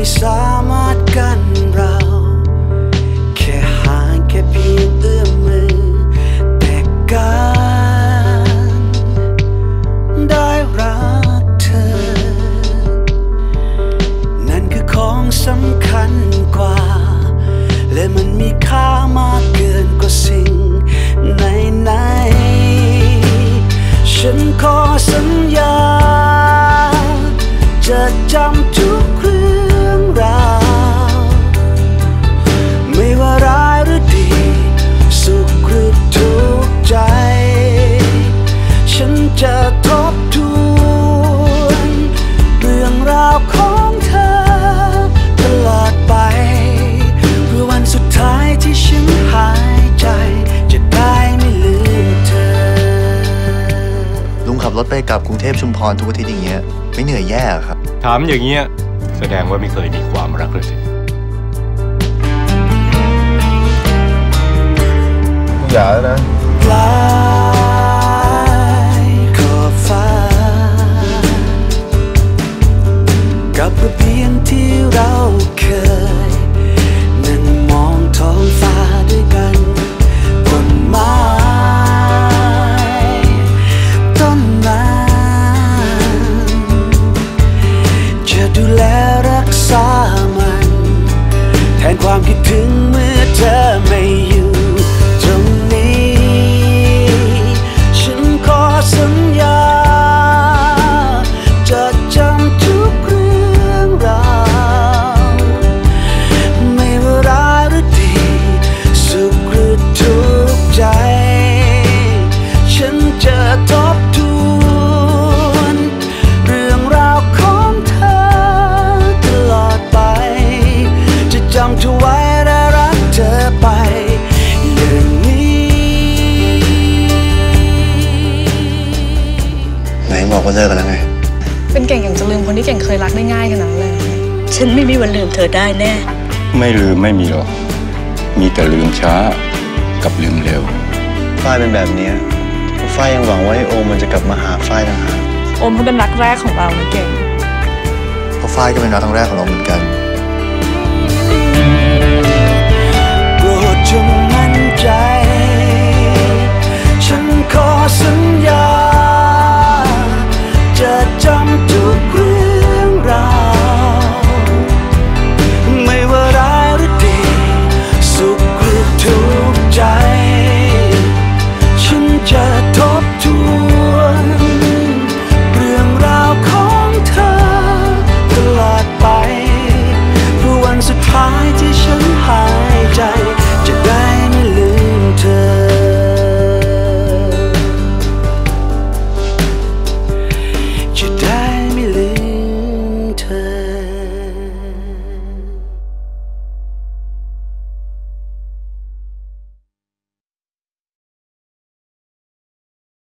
สามารถกันเราแค่ห่างแค่เพียงเอื้อมมือแต่การได้รักเธอนั่นคือของสำคัญกว่าและมันมีค่ามากเกินกว่าสิ่งไหนๆฉันขอสัญญาจะจำทุกเรื่องราวไม่ว่าร้ายหรือดีสุขหรือทุกข์ใจฉันจะทบทวนเรื่องราวของเธอตลอดไปเพื่อวันสุดท้ายที่ฉันหายใจจะได้ไม่ลืมเธอลุงขับรถไปกลับกรุงเทพชุมพรทุกอาทิตย์อย่างเงี้ยไม่เหนื่อยแย่ครับถามอย่างเงี้ยแสดงว่าไม่เคยมีความรักเลยสิอย่านะปลายขอบฟ้ากับระเบียงที่เราเคยนั่งมองท้องฟ้าด้วยกันต้นไม้ต้นนั้นจะดูแลรักษามันแทนความคิดถึงเมื่อเธอไม่อยู่ตรงนี้ฉันขอสัญญาจะจำทุกเรื่องราวไม่ว่าร้ายหรือดีสุขหรือทุกข์ใจฉันจะทบทวนเรื่องราวของเธอตลอดไปจะจำเธอไว้และรักเธอไปอย่างนี้ไหนบอกว่าเลิกกันแล้วไงเป็นเก่งอย่างจะลืมคนที่เก่งเคยรักได้ง่ายขนาดนั้นเลยฉันไม่มีวันลืมเธอได้แน่ไม่ลืมไม่มีหรอกมีแต่ลืมช้ากับลืมเร็วฝ้ายเป็นแบบนี้ฝ้ายยังหวังว่าโอมมันจะกลับมาหาฝ้ายต่างหากโอมเขาเป็นรักแรกของเรานะเก่งเพราะฝ้ายก็เป็นรักครั้งแรกของเราเหมือนกันโปรดจงมั่นใจฉันขอสัญญาจะจ